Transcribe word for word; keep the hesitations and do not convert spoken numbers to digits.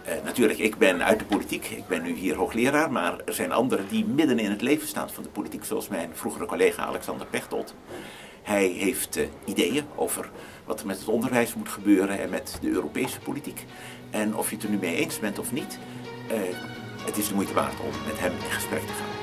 Uh, natuurlijk, ik ben uit de politiek, ik ben nu hier hoogleraar, maar er zijn anderen die midden in het leven staan van de politiek, zoals mijn vroegere collega Alexander Pechtold. Hij heeft uh, ideeën over wat er met het onderwijs moet gebeuren en met de Europese politiek. En of je het er nu mee eens bent of niet, uh, het is de moeite waard om met hem in gesprek te gaan.